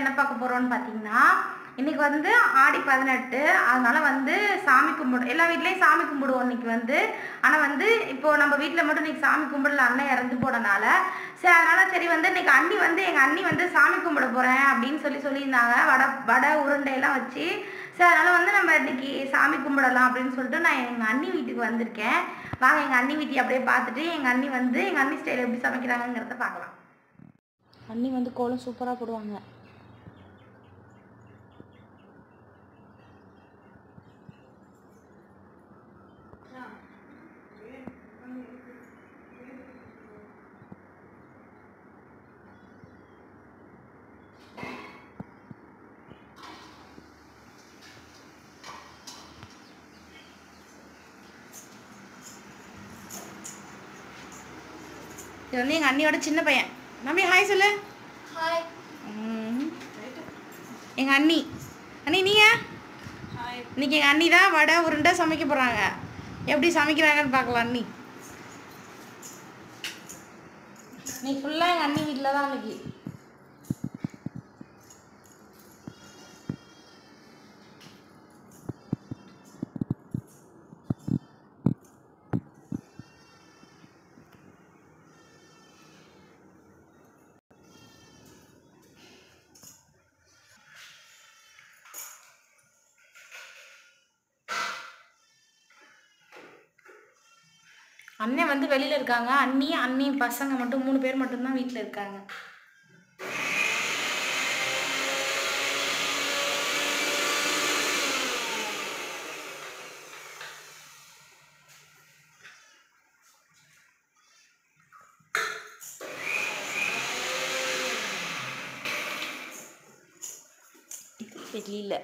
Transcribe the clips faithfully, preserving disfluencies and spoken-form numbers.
என்ன பார்க்க போகிறோம்னு பார்த்தீங்கன்னா, இன்றைக்கி வந்து ஆடி பதினெட்டு. அதனால் வந்து சாமி கும்பிடு எல்லா வீட்லேயும் சாமி கும்பிடுவோம் இன்றைக்கி வந்து. ஆனால் வந்து இப்போது நம்ம வீட்டில் மட்டும் இன்றைக்கி சாமி கும்பிடல, அண்ணன் இறந்து போனனால. சரி, அதனால் சரி வந்து இன்றைக்கி அண்ணி வந்து எங்கள் அண்ணி வந்து சாமி கும்பிட போகிறேன் அப்படின்னு சொல்லி சொல்லியிருந்தாங்க. வடை வடை உருண்டையெல்லாம் வச்சு. சரி, அதனால் வந்து நம்ம இன்றைக்கி சாமி கும்பிடலாம் அப்படின்னு சொல்லிட்டு நான் எங்கள் அண்ணி வீட்டுக்கு வந்திருக்கேன். வாங்க எங்கள் அண்ணி வீட்டை அப்படியே பார்த்துட்டு எங்கள் அண்ணி வந்து எங்கள் அண்ணி ஸ்டைல் எப்படி சமைக்கிறாங்கிறத பார்க்கலாம். அண்ணி வந்து கோலம் சூப்பராக போடுவாங்க. இது வந்து எங்கள் அண்ணியோட சின்ன பையன். மம்மி ஹாய் சொல்லு. ஹாய். எங்கள் அண்ணி அண்ணி நீங்கள் இன்னைக்கு எங்கள் அண்ணி தான் வடை உருண்டை சமைக்க போகிறாங்க. எப்படி சமைக்கிறாங்கன்னு பார்க்கலாம். அண்ணி நீ ஃபுல்லாக எங்கள் அண்ணி வீட்டில் தான் இன்னைக்கு. அண்ணன் வந்து வெளியில் இருக்காங்க. அண்ணி அண்ணி பசங்க மட்டும் மூணு பேர் மட்டும்தான் வீட்டில் இருக்காங்க. வெளியில்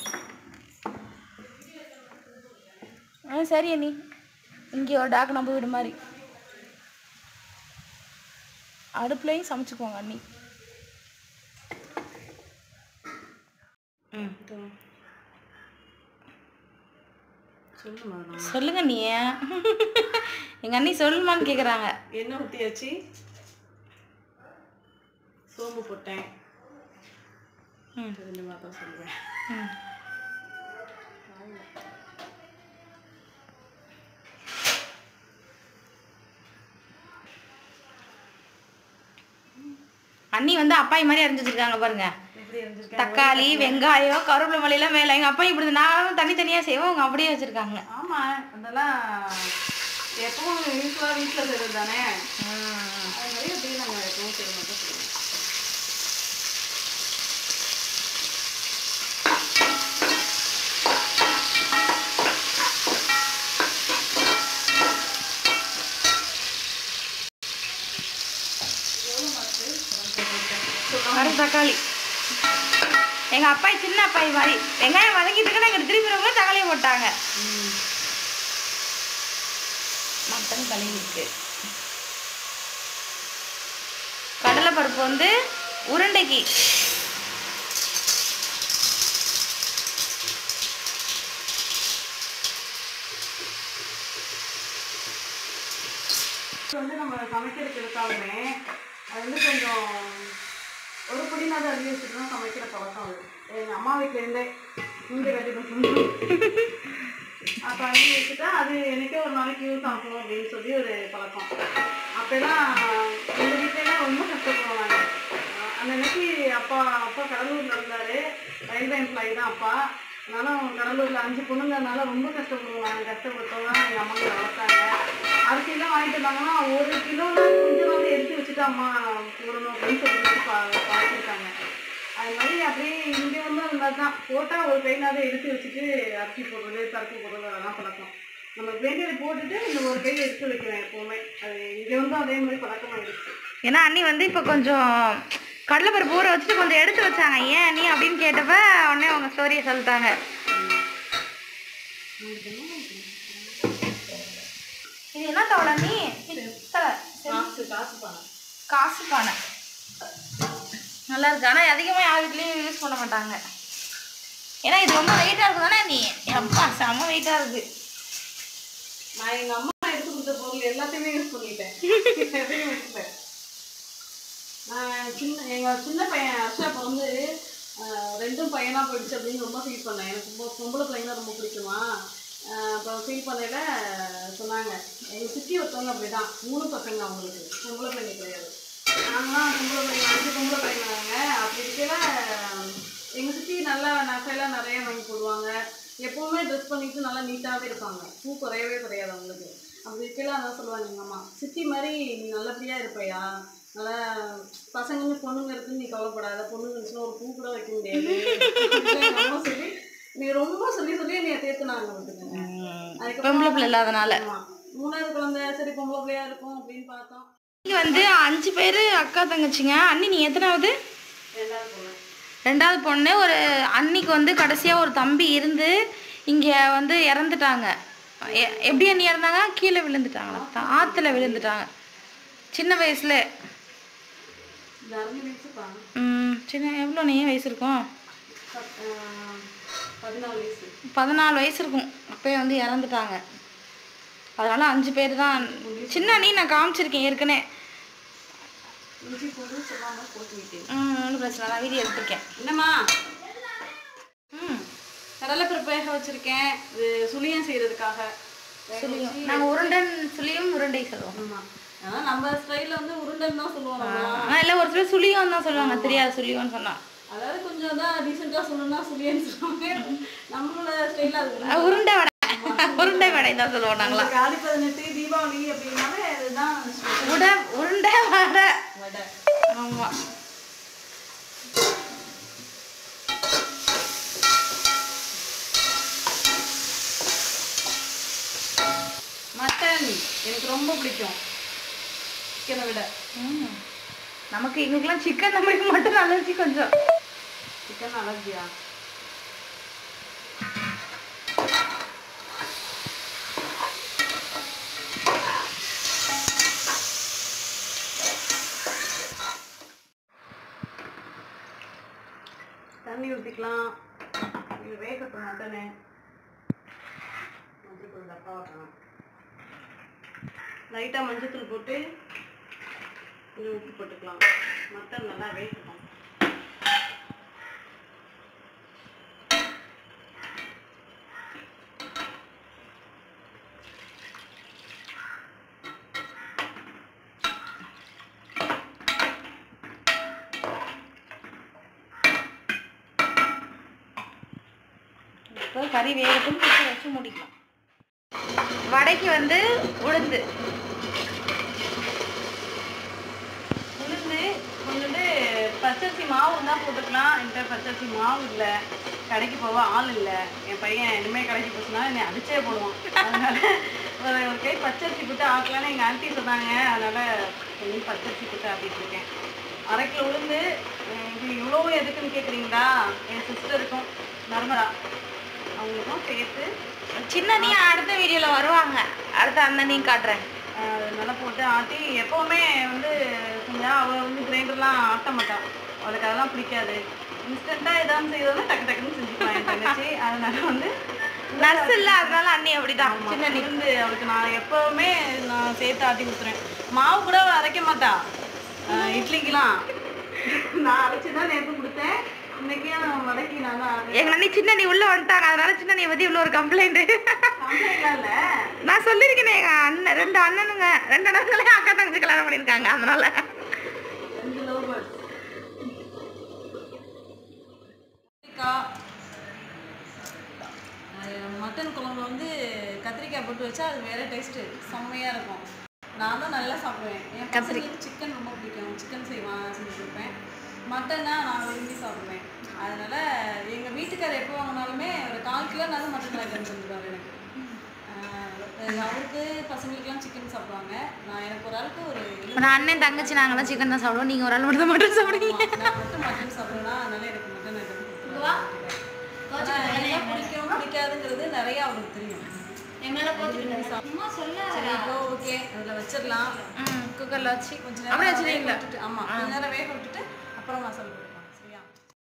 ஆ சரி அண்ணி. இங்கே ஒரு டாக் நம்ம வீடு மாதிரி அடுப்புலையும் சமைச்சுக்குவாங்க அண்ணி. ம் சொல்லுங்க நீ. எங்கள் அண்ணி சொல்லுமான்னு கேட்குறாங்க. எண்ணெய் ஊற்றியாச்சு, சோம்பு போட்டேன். ம் ரெண்டு மாதிரி தான் சொல்லுவேன். ம் அண்ணி வந்து அப்பாய் மாதிரி அரைஞ்சி வச்சிருக்காங்க பாருங்க. தக்காளி வெங்காயம் கருவேப்பிலை மல்லியெல்லாம் மேலே. எங்கள் அப்பா இப்படி நானும் தனித்தனியாக செய்வோம், அவங்க அப்படியே வச்சுருக்காங்க. ஆமாம், அதெல்லாம் எப்பவும் யூஸ்வலாக வீட்டில் செய்கிறது தானே. அது மாதிரி அப்படியே நாங்கள் எப்பவும் செய்ய மட்டும் செய்வோம். அரை தக்காளி. எங்கள் அப்பாய் சின்ன அப்பாய் மாதிரி வெங்காயம் வதக்கிட்டு இருக்கு. நாங்கள் திருப்பி ரொம்ப தக்காளியை போட்டாங்க. மட்டன் கழுவி இருக்கு. கடலை பருப்பு வந்து உருண்டைக்கு. வந்து நம்ம சமைக்கிறதுக்கு எடுத்தாலுமே அது வந்து கொஞ்சம் ஒரு பொடினாவது அள்ளி வச்சுட்டு தான் சமைக்கிற பழக்கம். அது எங்கள் அம்மா வீட்டிலேருந்தே இங்கே கட்டி அப்போ அள்ளி வச்சுட்டா அது எனக்கே ஒரு நாளைக்கு யூஸ் ஆகும் அப்படின்னு சொல்லி ஒரு பழக்கம். அப்போலாம் எங்கள் வீட்டிலலாம் ரொம்ப கஷ்டப்படுவாங்க. அந்த அன்னைக்கு அப்பா அப்பா கடலூரில் இருந்தார், ரயில்வே எம்ப்ளாயி தான் அப்பா. அதனால கடலூரில் அஞ்சு பொண்ணுங்கிறதுனால ரொம்ப கஷ்டப்படுவாங்க. கஷ்டப்பட்டவங்க தான் எங்கள் அம்மா வளர்த்தாங்க. அரிசியெல்லாம் வாங்கிட்டு வந்தாங்கன்னா ஒரு கிலோவில் கொஞ்சமாவது எடுத்து வச்சுட்டு அம்மா போடணும் அப்படின்னு சொல்லிட்டு பா பார்த்துருக்காங்க. அது மாதிரி அப்படியே இங்கே வந்து அது மாதிரி தான் போட்டால் ஒரு கையினாவது எடுத்து வச்சுட்டு அரிசி போடுறது பருப்பு போடுறது அதெல்லாம் பழக்கம். நம்ம வேண்டியதை போட்டுட்டு இந்த ஒரு கையில் எடுத்து வைக்கிறேன் எப்போவுமே. அது இங்கே வந்து அதே மாதிரி பழக்கமாக இருக்குது. ஏன்னா அண்ணி வந்து இப்போ கொஞ்சம் கடலைப்பருப்பு ஊற வச்சுட்டு கொஞ்சம் எடுத்து வச்சாங்க. ஏன் அண்ணி அப்படின்னு கேட்டப்ப உடனே அவங்க ஸ்டோரியை சொல்லிட்டாங்க. இது என்ன தவளை நீ? காசு காசு பானை. காசு பானை நல்லா இருக்கு. ஆனால் அதிகமாக யார் வீட்லேயும் யூஸ் பண்ண மாட்டாங்க. ஏன்னா இது ரொம்ப வெயிட்டாக இருக்கு தானே நீ? அப்பா செம்ம வெயிட்டாக இருக்கு. நான் எங்கள் அம்மா எடுத்து கொடுத்த பொருள் எல்லாத்தையுமே யூஸ் பண்ணிட்டேன். எதையும் விட்டுட்டேன். நான் சின்ன எங்கள் சின்ன பையன் அர்ஷாப்பை வந்து ரெண்டும் பையனாக போயிடுச்சு அப்படின்னு ரொம்ப ஃபீல் பண்ணேன். எனக்கு ரொம்ப பொம்பளை பையனா ரொம்ப பிடிக்குமா. அப்போ ஃபீல் பண்ணையில் சொன்னாங்க, எங்கள் சித்தி ஒருத்தவங்க அப்படி தான், மூணு பசங்க அவங்களுக்கு, பொம்பளை பையன் கிடையாது. நாங்களாம் பொம்பளை பையன் அஞ்சு பொம்பளை பையனாங்க. அப்படி இருக்கையில எங்கள் சித்தி நல்லா நகையெல்லாம் நிறைய வாங்கி போடுவாங்க. எப்போவுமே ட்ரெஸ் பண்ணிட்டு நல்லா நீட்டாகவே இருப்பாங்க. பூ குறையவே குறையாது அவங்களுக்கு. அப்படி இருக்கையில அதான் சொல்லுவாங்க எங்கள் அம்மா, சித்தி மாதிரி நீ நல்லபடியாக இருப்பையா, நல்லா பசங்க பொண்ணுங்க இருக்குன்னு நீ கவலைப்படாத, பொண்ணுங்க இருந்துச்சுன்னா ஒரு பூ கூட வைக்க முடியாது. எங்கள் அம்மா சொல்லி நீ ரொம்ப சொல்லி சொல்லி என்னை தேர்த்துனாங்க வந்துட்டுங்க. பொம்பளை பிள்ளை இல்லாதனால மூணாவது குழந்தை சரி பொம்பளை பிள்ளையா இருக்கும் அப்படின்னு பார்த்தோம். இங்கே வந்து அஞ்சு பேர் அக்கா தங்கச்சிங்க. அண்ணி நீ எத்தனாவது? ரெண்டாவது பொண்ணு. ரெண்டாவது பொண்ணு. ஒரு அன்னிக்கு வந்து கடைசியாக ஒரு தம்பி இருந்து இங்கே வந்து இறந்துட்டாங்க. எப்படி அண்ணி இறந்தாங்க? கீழே விழுந்துட்டாங்களா? ஆற்றுல விழுந்துட்டாங்க சின்ன வயசுல. ம் சின்ன எவ்வளோ நீ வயசு இருக்கும்? பதினாலு வயசு இருக்கும். அப்போயே வந்து இறந்துட்டாங்க. அதனால அஞ்சு பேர் தான். சின்ன நீ நான் காமிச்சிருக்கேன் ஏற்கனவே. ம் ஒன்றும் பிரச்சனை நான் வீடியோ எடுத்திருக்கேன். என்னம்மா? ம் கடலைப்பருப்பு வேக வச்சுருக்கேன். இது சுளியம் செய்கிறதுக்காக. சுளியம் நாங்கள் உருண்டன் சுளியம் உருண்டை சொல்லுவோம். ஆமாம், ஆனால் நம்ம ஸ்டைலில் வந்து உருண்டன் தான் சொல்லுவோம். ஆனால் இல்லை ஒரு சிலர் சுளியம் தான் சொல்லுவாங்க. தெரியாது சுளியம்னு சொன்னால். அதாவது கொஞ்சம் தான் டீசெண்டாக சொல்லணும்னா சுளியன்னு சொல்லுவாங்க. நம்மளோட ஸ்டைலில் அது உருண்டை வடை. உருண்டை வடை தான் சொல்லுவோம் நாங்களா. ஆடி பதினெட்டு தீபாவளி அப்படின்னாலே அதுதான் உட உருண்டை வடை வடை. ஆமாம். மட்டன் எனக்கு ரொம்ப பிடிக்கும் சிக்கனை விட. ம் நமக்கு எங்களுக்குலாம் சிக்கன் நம்மளுக்கு மட்டும் அலர்ஜி. கொஞ்சம் சிக்கன் அலர்ஜியா? தண்ணி ஊற்றிக்கலாம். இது வேகட்டும் மட்டனு. கொஞ்சம் தப்பா வைக்கணும். லைட்டாக மஞ்சத்தூள் போட்டு கொஞ்சம் உப்பு போட்டுக்கலாம். மட்டன் நல்லா வேகட்டும். இப்போ கறி வேகட்டும். குக்கர் வச்சு முடிக்கலாம். வடைக்கு வந்து உளுந்து உளுந்து கொஞ்சோண்டு பச்சரிசி மாவு தான் போட்டுக்கலாம். என்கிட்ட பச்சரிசி மாவு இல்லை, கடைக்கு போக ஆள் இல்லை. என் பையன் இனிமேல் கடைக்கு போச்சுன்னா என்னை அடிச்சே போடுவான். அதனால ஒரு ஒரு கை பச்சரிசி போட்டு ஆக்கலான்னு எங்கள் ஆண்டி சொன்னாங்க. அதனால் கொஞ்சம் பச்சரிசி போட்டு ஆட்டிகிட்டு இருக்கேன். அரை கிலோ உளுந்து. இது இவ்வளோ எதுக்குன்னு கேட்குறீங்களா? என் சிஸ்டருக்கும் நர்மதா அவங்களுக்கும் சேர்த்து சின்ன நீ அடுத்த வீடியோவில் வருவாங்க. அடுத்த அந்த நீ காட்டுறேன். நல்லா போட்டு ஆட்டி. எப்போவுமே வந்து செஞ்சால் அவள் வந்து கிரைண்டர்லாம் ஆட்ட மாட்டாள். அவளுக்கு அதெல்லாம் பிடிக்காது. இன்ஸ்டண்ட்டாக எதாவது செய்யறதுனா டக்கு டக்குன்னு செஞ்சுக்கலாம் என் தங்கச்சி. அதனால வந்து நர்ஸ் இல்லை, அதனால அண்ணி அப்படிதான். சின்ன நீ வந்து அவளுக்கு நான் எப்போவுமே நான் சேர்த்து ஆட்டி கொடுத்துருவேன். மாவு கூட அவள் அரைக்க மாட்டா. இட்லிக்கெலாம் நான் அரைச்சி தான் நேற்று கொடுத்தேன். இன்னைக்கு வடக்கி நான் தான். எங்க அண்ணி சின்ன நீ உள்ள வந்துட்டாங்க. அதனால சின்ன நீ பத்தி இவ்வளோ ஒரு கம்ப்ளைண்ட் நான் சொல்லியிருக்கேன். எங்க அண்ணன் ரெண்டு அண்ணனுங்க ரெண்டு அண்ணனுங்களே அக்கா தங்கச்சி கல்யாணம் பண்ணியிருக்காங்க. அதனால மட்டன் குழம்பு வந்து கத்திரிக்காய் போட்டு வச்சா அது வேற டேஸ்ட்டு செம்மையாக இருக்கும். நான் தான் நல்லா சாப்பிடுவேன். என் பசங்களுக்கு சிக்கன் ரொம்ப பிடிக்கும். சிக்கன் செய்வான் செஞ்சு கொடுப்பேன். மட்டன்னா நான் விரும்பி சாப்பிடுவேன். அதனால எங்கள் வீட்டுக்காரர் எப்போ வாங்கினாலுமே ஒரு கால் கிலோனாலும் மட்டன் வாங்கிட்டு வந்துடுவார் எனக்கு. அவருக்கு பசங்களுக்குலாம் சிக்கன் சாப்பிடுவாங்க. நான் எனக்கு ஒரு ஆளுக்கு ஒரு நான் அண்ணன் தங்கச்சி நாங்களாம் சிக்கன் தான் சாப்பிடுவோம். நீங்கள் ஒரு ஆள் மட்டும் மட்டன் சாப்பிடுவீங்க. நான் மட்டும் மட்டன் சாப்பிடுவேன்னா அதனால எனக்கு மட்டன் ஐட்டம் பிடிக்கும் பிடிக்காதுங்கிறது நிறையா அவருக்கு தெரியும். சரி இப்போ ஓகே அதில் வச்சிடலாம். குக்கரில் வச்சு கொஞ்சம் நேரம் வச்சுருவீங்களா? ஆமாம், கொஞ்சம் நேரம் வேக விட்டுட்டு அப்புறம் மசாலா போட்டுக்கலாம். சரியா?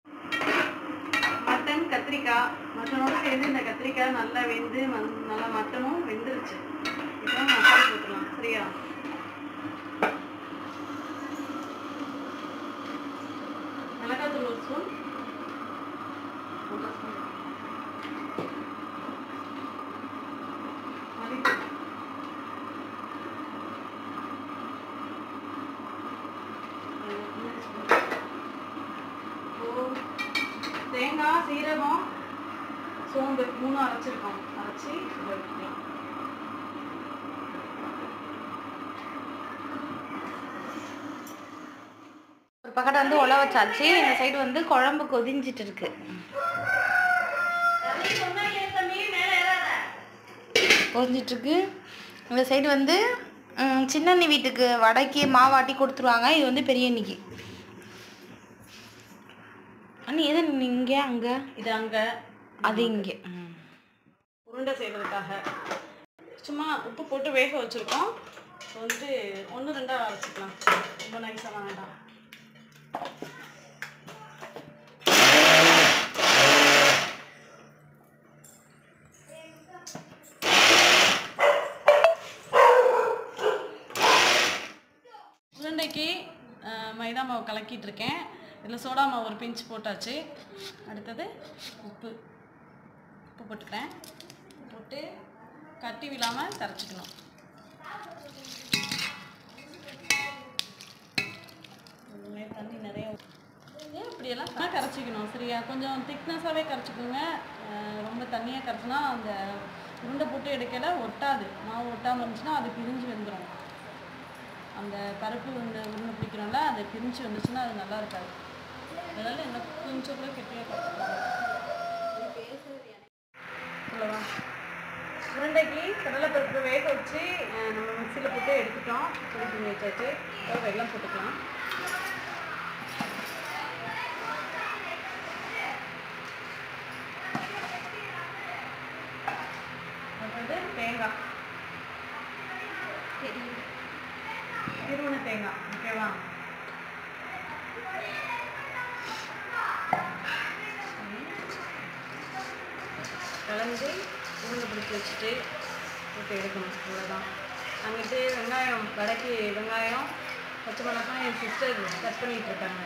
மட்டன் கத்திரிக்காய் மட்டனோடு சேர்ந்து இந்த கத்திரிக்காய் நல்லா வெந்து நல்லா மட்டனும் வெந்துருச்சு. இப்போ மசாலா போட்டுக்கலாம். சரியா? மிளகாத்தூள் ஒரு ஸ்பூன், தேங்காய் சீரகம் சோம்பு மூணும் அரைச்சிருக்கோம். அரைச்சி வைக்கலாம். ஒரு பக்கெட் வந்து உல வச்சாச்சு. இந்த சைடு வந்து குழம்பு கொதிஞ்சிட்டு இருக்கு. கொதிஞ்சிட்டு இருக்கு. இந்த சைடு வந்து சின்ன அண்ணி வீட்டுக்கு வடைக்கு மாவாட்டி கொடுத்துருவாங்க. இது வந்து பெரிய அண்ணிக்கு. அண்ணி எது இங்கே அங்கே இது அங்கே அது இங்கே உருண்டை செய்கிறதுக்காக சும்மா உப்பு போட்டு வேக வச்சுருக்கோம். இப்போ வந்துட்டு ஒன்று ரெண்டாக அரைச்சிக்கலாம். ரொம்ப நைஸாக வேண்டாம். உருண்டைக்கு மைதா மாவு கலக்கிட்டு இருக்கேன். இதில் சோடா மாவு ஒரு பிஞ்சு போட்டாச்சு. அடுத்தது உப்பு உப்பு போட்டுட்டேன். போட்டு கட்டி விழாமல் கரைச்சிக்கணும். தண்ணி நிறைய இப்படியெல்லாம் கரைச்சிக்கணும். சரியா? கொஞ்சம் திக்னஸாகவே கரைச்சிக்கோங்க. ரொம்ப தண்ணியாக கரைச்சினா அந்த உருண்டை போட்டு எடுக்கல ஒட்டாது. மாவு ஒட்டாமல் இருந்துச்சுன்னா அது பிரிஞ்சு வந்துடும். அந்த பருப்பு உருண்டை உருண்டை பிடிக்கிறோம்ல, அது பிரிஞ்சு வந்துச்சுன்னா அது நல்லா இருக்காது. அதனால என்ன கொஞ்சம் கூட கெட்டியாக பார்த்துக்கலாம். அவ்வளோவா. உருண்டைக்கு கடலைப்பருப்பு வேக வச்சு நம்ம மிக்சியில் போட்டு எடுத்துட்டோம். பொடி பண்ணி வச்சாச்சு. வெல்லம் போட்டுக்கலாம். அப்புறம் தேங்காய் திருவண்ண தேங்காய். ஓகேவா? கலந்து உருண்டை பிடிச்சி வச்சுட்டு போட்டு எடுக்கணும். அவ்வளோதான். அங்கிட்டு வெங்காயம் வடக்கி வெங்காயம் பச்சை மிளகாய் என் சிஸ்டர் கட் பண்ணிகிட்டு இருக்காங்க.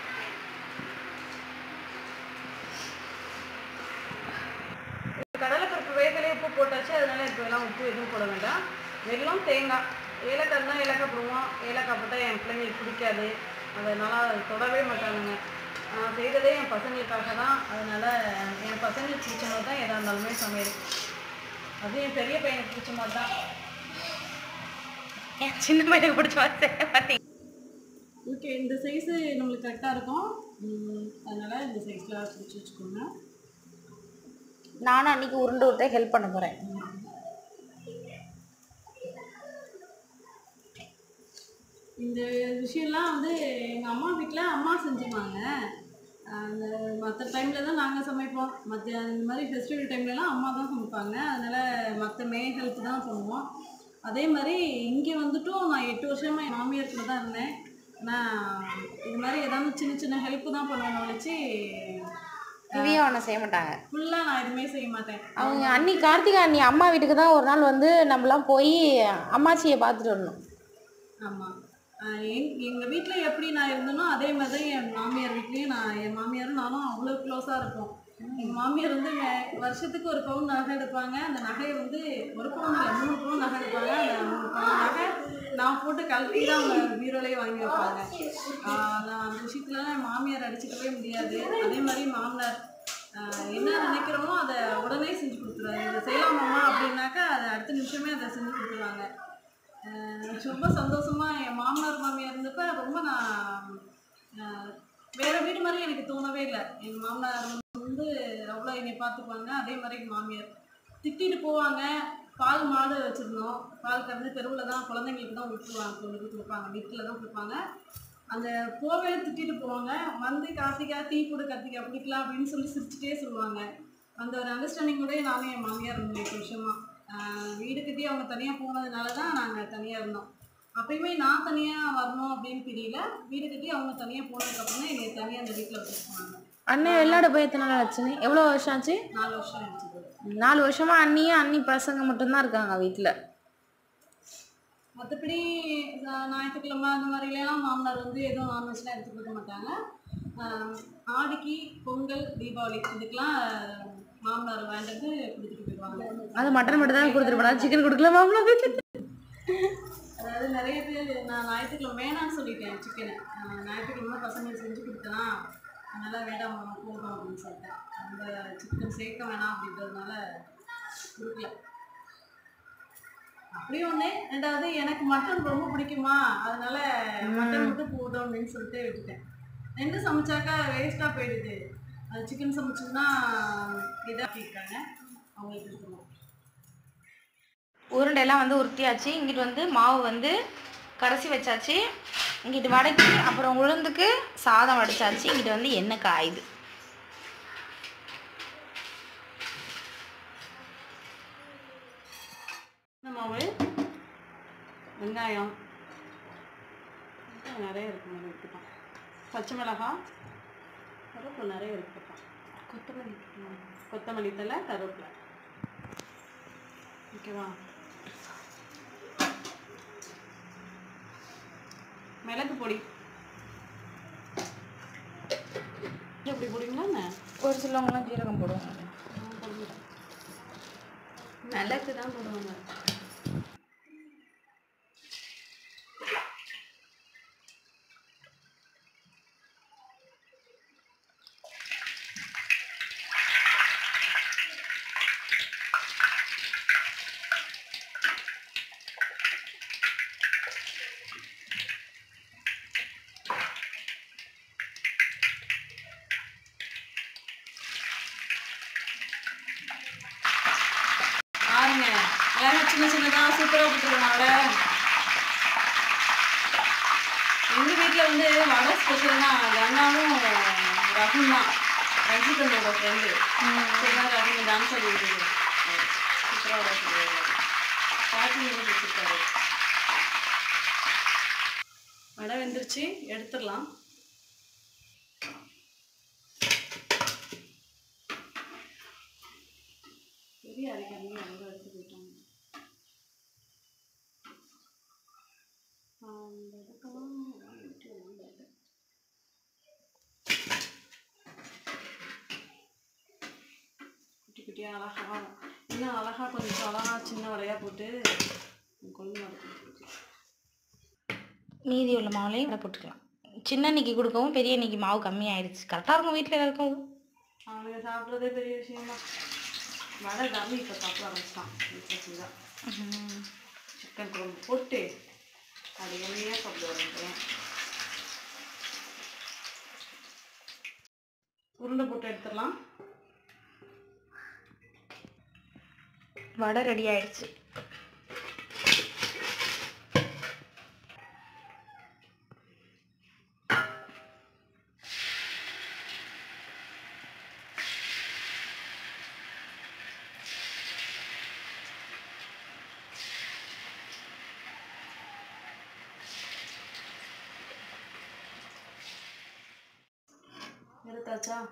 கடலைப்பருப்பு வேகலையே உப்பு போட்டாச்சு. அதனால இப்போ எல்லாம் உப்பு எதுவும் போட வேண்டாம். வெல்லம் தேங்காய் ஏலக்காய் தான் ஏலக்காய் போடுவோம். ஏலக்காய் போட்டால் என் பிள்ளைங்களுக்கு பிடிக்காது. அதனால் அதை தொடவே மாட்டானுங்க. நான் செய்கிறதே என் பசங்களுக்காக தான். அதனால் என் பசங்களுக்கு பிடிச்ச மாதிரி தான் எதாக இருந்தாலுமே சமையல். அதுவும் என் பெரிய பையனுக்கு பிடிச்ச மாதிரி தான். என் சின்ன பையனுக்கு பிடிச்ச மாதிரி பார்த்தீங்க. ஓகே, இந்த சைஸு நம்மளுக்கு கரெக்டாக இருக்கும். அதனால் இந்த சைஸில் பிடிச்சி வச்சுக்கோங்க. நானும் அன்றைக்கி உருண்டை விட்டு ஹெல்ப் பண்ண போகிறேன். இந்த விஷயம்லாம் வந்து எங்கள் அம்மா வீட்டில் அம்மா செஞ்சுப்பாங்க. அந்த மற்ற டைமில் தான் நாங்கள் சமைப்போம். மற்ற இந்த மாதிரி ஃபெஸ்டிவல் டைம்லலாம் அம்மா தான் சமைப்பாங்க. அதனால் மற்ற மே ஹெல்ப் தான் பண்ணுவோம். அதே மாதிரி இங்கே வந்துட்டும் நான் எட்டு வருஷமாக என் மாமியார் தான் இருந்தேன். ஆனால் இது மாதிரி ஏதாவது சின்ன சின்ன ஹெல்ப்பு தான் பண்ணுவேன் வச்சு இவையும் ஒன்றும் செய்ய மாட்டாங்க. ஃபுல்லாக நான் எதுவுமே செய்ய மாட்டேன். அவங்க அண்ணி கார்த்திகா அண்ணி அம்மா வீட்டுக்கு தான் ஒரு நாள் வந்து நம்மளாம் போய் அம்மாச்சியை பார்த்துட்டு வரணும். ஆமாம். எங் எங்கள் வீட்டில் எப்படி நான் இருந்தேனோ அதே மாதிரி தான் என் மாமியார் வீட்லேயும் நான் என் மாமியாரும் நானும் அவ்வளோ க்ளோஸாக இருப்போம். எங்கள் மாமியார் வந்து வருஷத்துக்கு ஒரு பவுன் நகை எடுப்பாங்க. அந்த நகையை வந்து ஒரு பவுன் இல்லை மூணு பவுன் நகை எடுப்பாங்க. அந்த மூணு பவுன் நகை நான் போட்டு கழட்டி தான் அவங்க பீரோலையே வாங்கி வைப்பாங்க. நான் அந்த விஷயத்துலலாம் என் மாமியார் அடிச்சுக்கவே முடியாது. அதே மாதிரி மாமனார் என்ன நினைக்கிறோமோ அதை உடனே செஞ்சு கொடுத்துருவாங்க. இதை செய்யலாமாம்மா அப்படின்னாக்கா அதை அடுத்த நிமிஷமே அதை செஞ்சு கொடுத்துருவாங்க. ரொம்ப சந்தோஷமாக என் மாமனார் மாமியார் இருந்தப்போ ரொம்ப நான் வேறு வீடு மாதிரி எனக்கு தோணவே இல்லை. எங்கள் மாமனார் வந்து அவ்வளோ என்னை பார்த்துப்பாங்க. அதே மாதிரி எங்கள் மாமியார் திட்டிட்டு போவாங்க. பால் மாடு வச்சுருந்தோம். பால் கறந்து தெருவில் தான் குழந்தைங்களுக்கு தான் விட்டுருவாங்க. கொண்டு கொடுப்பாங்க. வீட்டில் தான் கொடுப்பாங்க. அந்த போவேல திட்டிட்டு போவாங்க. வந்து கார்த்திகா டீ போடு கார்த்திகா பிடிக்கலாம் அப்படின்னு சொல்லி சிரிச்சுட்டே சொல்லுவாங்க. அந்த ஒரு அண்டர்ஸ்டாண்டிங்கோடய நானும் என் மாமியார் இருந்தோம் எட்டு வருஷமாக. வீடு கட்டி அவங்க தனியாக போனதுனால தான் நாங்கள் தனியாக இருந்தோம். அப்பயுமே நான் தனியாக வரணும் அப்படின்னு தெரியல. வீடு கட்டி அவங்க தனியாக போனதுக்கப்புறம் தான் என்னை தனியாக அந்த வீட்டில் வச்சுருப்பாங்க. அண்ணன் வெளிநாடு போய் எத்தனை நாள் ஆச்சுன்னு? எவ்வளோ வருஷம் ஆச்சு? நாலு வருஷம் ஆச்சு. நாலு வருஷமா அண்ணியும் அண்ணி பசங்க மட்டும்தான் இருக்காங்க வீட்டில். மற்றபடி ஞாயிற்றுக்கிழமை அந்த மாதிரிலாம் மாமனார் வந்து எதுவும் நான்வெஜ்லாம் எடுத்து கொடுக்க மாட்டாங்க. ஆடிக்கு பொங்கல் தீபாவளி இதுக்கெலாம் மாமனார் வாங்கிட்டு கொடுத்துட்டு போயிடுவாங்க. அது மட்டன் மட்டும் தான் கொடுத்துட்டு போனாங்க. சிக்கன் கொடுக்கல மாமனார். அதாவது நிறைய பேர் நான் ஞாயிற்றுக்கிழமை வேணான்னு சொல்லிட்டேன் சிக்கனை. ஞாயிற்றுக்கிழமை பசங்களுக்கு செஞ்சு கொடுத்தேன்னா அதனால் வேண்டாம் போதும் அப்படின்னு சொல்லிட்டேன். அந்த சிக்கன் சேர்க்க வேணாம் அப்படின்றதுனால கொடுக்கல. அப்படியும் ஒன்று. ரெண்டாவது எனக்கு மட்டன் ரொம்ப பிடிக்குமா, அதனால மட்டன் மட்டும் போதும் அப்படின்னு சொல்லிட்டு விட்டுட்டேன். ரெண்டு சமைச்சாக்கா வேஸ்ட்டாக போயிடுது. அது சிக்கன் சமைச்சோம்னா இதாக இருக்காங்க அவங்களுக்கு இருக்கணும். உருண்டையெல்லாம் வந்து உருட்டியாச்சு. இங்கிட்டு வந்து மாவு வந்து கரைச்சி வச்சாச்சு. இங்கிட்டு வடைக்கு அப்புறம் உளுந்துக்கு சாதம் வடிச்சாச்சு. இங்கிட்டு வந்து எண்ணெய் காயுது. மாவு, வெங்காயம் நிறைய இருக்கு, எடுத்துக்கலாம். பச்சை மிளகாய், கருவேப்பிலை நிறைய இருக்குப்பா. கொத்தமல்லி கொத்தமல்லி தலை, கருவேப்பிலை. ஓகேவா? மிளகு பொடி எப்படி போடுவீங்களா? ஒரு சிலவங்களாம் ஜீரகம் போடுவாங்க. மிளகு தான் போடுவாங்க. பாருங்க, எல்லாரும் சின்ன சின்னதாக சூப்பராக போட்டுருவாங்க. எங்கள் வீட்டில் வந்து வடை ஸ்பெஷல்னா கண்ணாவும் ரகுன் தான், ரஞ்சிதனோட ஃப்ரெண்டு. ரகுன் டான்ஸ் ஆடி சூப்பராக வடை பாட்டி வச்சுருக்காரு. வடை வெந்துருச்சு, எடுத்துடலாம். பெரிய அரைக்காம அங்கே எடுத்து போயிட்டாங்க. அந்த இடத்துலாம் குட்டி குட்டியாக அழகா, இன்னும் அழகா கொஞ்சம் அழகா சின்ன வடையாக போட்டு கொழுந்து இருக்கும். மீதி உள்ள மாவுலையும் வடை போட்டுக்கலாம். சின்ன அன்னைக்கு கொடுக்கவும் பெரிய அன்னைக்கு மாவு கம்மியாயிடுச்சு. கரெக்டாக இருக்கும் வீட்டில் எல்லாருக்கும். அவனுங்க சாப்பிட்றதே பெரிய விஷயம்தான். வடை தம்பி இப்போ சாப்பிட ஆரம்பிச்சிட்டான். வீட்டில் சிக்கன் குழம்பு போட்டு அது எண்ணெயாக சாப்பிட ஆரம்பிச்சேன். உருண்டை போட்டு எடுத்துடலாம். வடை ரெடி ஆயிடுச்சு. எடுத்தாச்சா?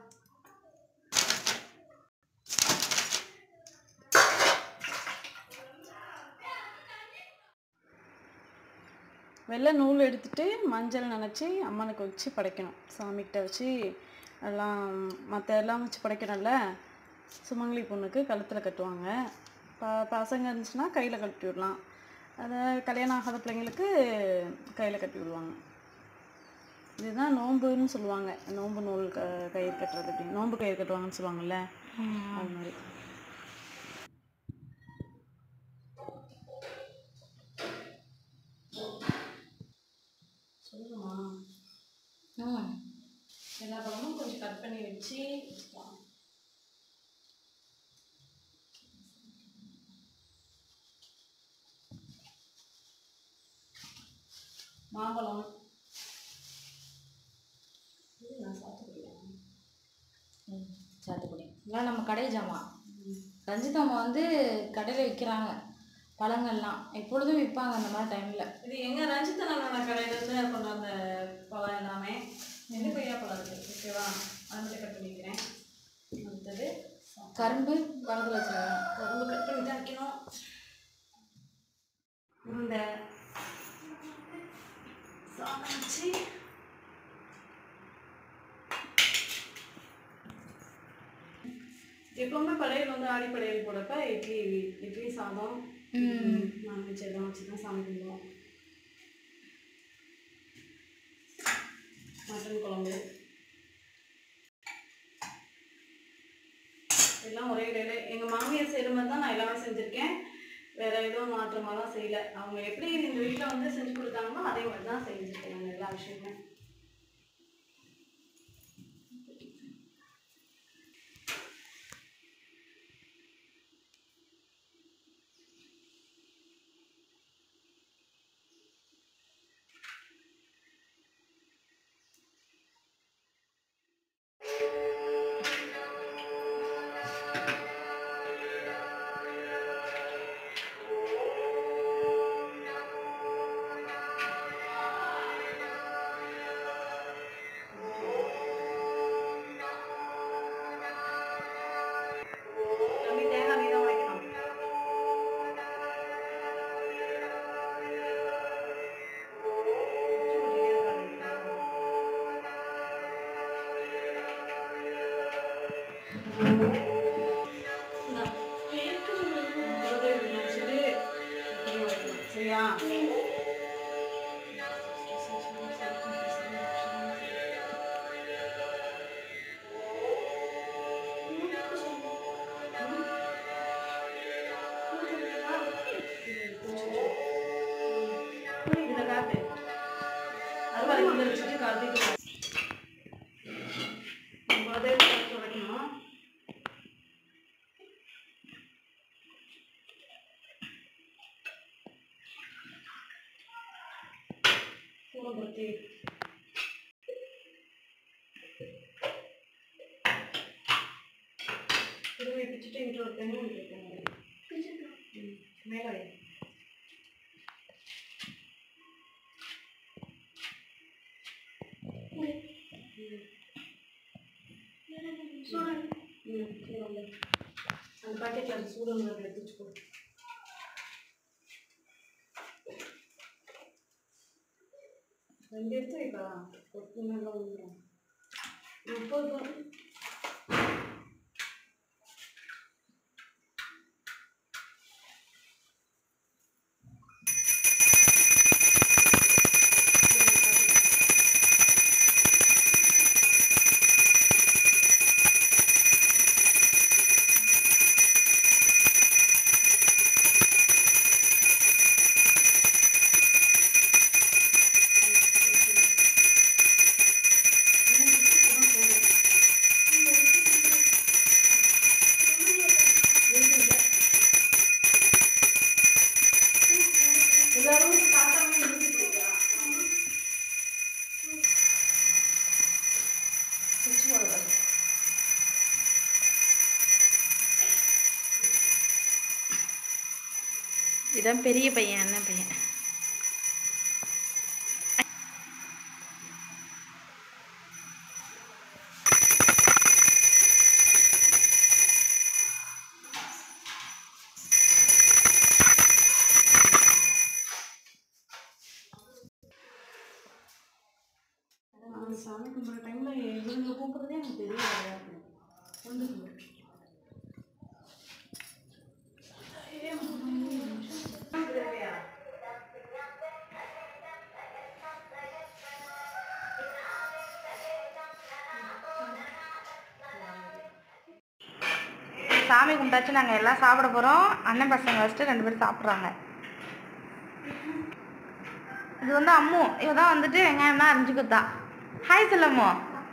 வெள்ளை நூல் எடுத்துட்டு மஞ்சள் நனைச்சி அம்மனுக்கு வச்சு படைக்கணும். சாமிக்கிட்ட வச்சு எல்லாம் மற்ற எல்லாம் வச்சு படைக்கணும்ல. சுமங்கலி பொண்ணுக்கு கழுத்தில் கட்டுவாங்க. ப பசங்க இருந்துச்சுன்னா கையில் கட்டி விடலாம். அதை கல்யாணம் ஆகாத பிள்ளைங்களுக்கு கையில் கட்டி விடுவாங்க. இதுதான் நோம்புன்னு சொல்லுவாங்க. நோம்பு நூல் க கயிறு கட்டுறது அப்படின்னு, நோம்பு கயிறு கட்டுவாங்கன்னு சொல்லுவாங்கள்ல, அது மாதிரி. சொல்லுமா? ம் எல்லா பழமும் கொஞ்சம் கட் பண்ணி வச்சு மாம்பழம் சாத்துக்குடி இதெல்லாம் நம்ம கடை ஜாமான். ரஞ்சிதம்மா வந்து கடையில் விற்கிறாங்க பழங்கள்லாம், எப்பொழுதும் விற்பாங்க அந்த மாதிரி டைமில். இது எங்கள் ரஞ்சிதனோட கடையிலேருந்து கொண்டு வந்த பழம் எல்லாமே. நெல்லு கொய்யா பழம் இருக்குது. ஓகேவா? அதை மட்டும் கட் பண்ணிக்கிறேன். அடுத்தது கரும்பு பழத்தில் வச்சுருக்கேன். கரும்பு கட் பண்ணி தான் வைக்கணும். உருண்டை சாதம் வச்சு எப்பவுமே படையல் வந்து ஆடி படையல் போடப்ப இட்லி இட்லி சாதம் நான்வெஜ் எல்லாம் வச்சு தான் சாமி கும்பிடுவோம். மட்டன் குழம்பு எல்லாம் ஒரே வேலை. எங்கள் மாமியார் செய்கிற மாதிரி தான் நான் எல்லாமே செஞ்சுருக்கேன். வேறு எதுவும் மாற்றமாலாம் செய்யலை. அவங்க எப்படி இந்த வீட்டில் வந்து செஞ்சு கொடுத்தாங்களோ அதே மாதிரி தான் செஞ்சுருக்கேன் நாங்கள் எல்லா விஷயமே. சரியா? இதை காட்டு. அறுபது கிலோ வச்சுட்டு கார்த்திக் பர்த்டே வைக்கணும். பூரம்பருத்தி திரும்பி பிச்சுட்டு இங்கே ஒரு பெண்ணு வைக்கணும். மேலே வை. அந்த பாக்கெட்டில் அந்த சூடான எடுத்து வச்சுக்கோ. ரெண்டு எடுத்து வைப்பா. ஒட்டு நல்லா வந்துடும். முப்பது இதான் பெரிய பையன், அண்ணன் பையன். சாமி கும்பிட்ற டைமில் இவங்க கூப்பிட்றதே எனக்கு பெரிய வேலையாக இருக்கும். கொண்டு சாமி கும்பிட்டாச்சு, நாங்கள் எல்லாம் சாப்பிட போகிறோம். அண்ணன் பசங்க வச்சுட்டு ரெண்டு பேரும் சாப்பிட்றாங்க. இது வந்து அம்மு, இவ தான் வந்துட்டு வெங்காயம்னா அரிஞ்சு கொடுத்தா. ஹாய் சொல்லம்மோ.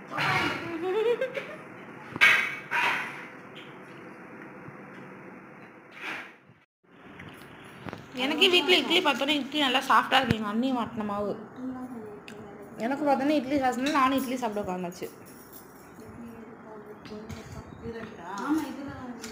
எனக்கு வீட்டில் இட்லி பார்த்தோன்னே இட்லி நல்லா சாஃப்டாக இருக்கு. எங்கள் அண்ணி மாட்டின மாவு. எனக்கு பார்த்தோன்னே இட்லி சாப்பிட்னா நானும் இட்லி சாப்பிட உட்காந்துச்சு. ஆமாம் இதெல்லாம்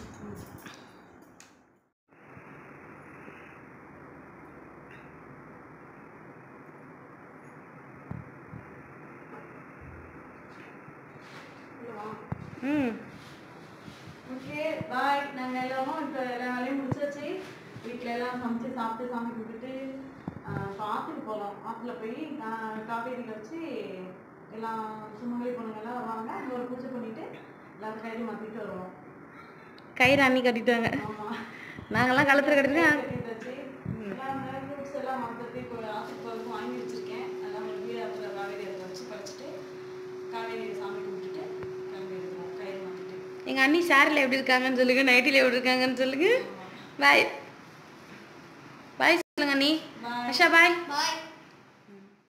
ம் ஓகே பாய். நாங்கள் எல்லாரும் இப்போ எல்லா வேலையும் முடிச்சாச்சு. வீட்டில் எல்லாம் சமைச்சு சாப்பிட்டு சாமி கும்பிட்டுட்டு இப்போ ஆற்றுக்கு போகலாம். ஆற்றுல போய் காவேரி வச்சு எல்லாம் சுமங்கலி பொண்ணுங்கெல்லாம் வருவாங்க. அங்கே ஒரு பூஜை பண்ணிவிட்டு எல்லாரும் கயிறு மாற்றிட்டு வருவோம். கயிறு அண்ணி கட்டிட்டாங்க. ஆமாம் நாங்கள்லாம் கழுத்தில் கட்டிட்டு கட்டிட்டாச்சு. எல்லாம் ஃப்ரூட்ஸ் எல்லாம் மாற்றிட்டு இப்போ ஆற்றுக்கு போகிறதுக்கு வாங்கி வச்சுருக்கேன். எல்லாம் ஒரு வீடு ஆற்றுல காவேரி அதை வச்சு பறிச்சுட்டு காவேரி சாமி கும்பிட்டுட்டு கிளம்பி இருக்கோம் கயிறு மாற்றிட்டு. எங்கள் அண்ணி சாரில் எப்படி இருக்காங்கன்னு சொல்லுங்கள், நைட்டில் எப்படி இருக்காங்கன்னு சொல்லுங்கள். பாய் பாய் சொல்லுங்க அண்ணி. ஆஷா பாய். பாய்.